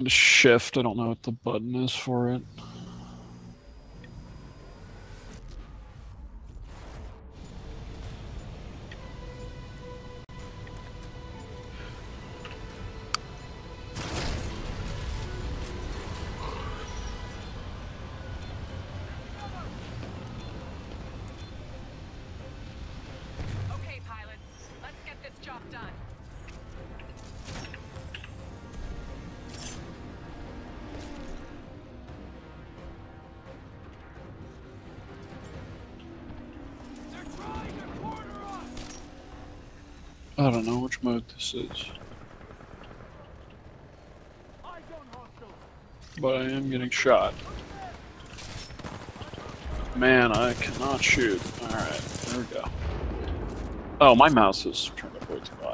Shift, I don't know what the button is for it. Okay, pilots, let's get this job done. I don't know which mode this is. But I am getting shot. Man, I cannot shoot. Alright, there we go. Oh, my mouse is turned up way too high.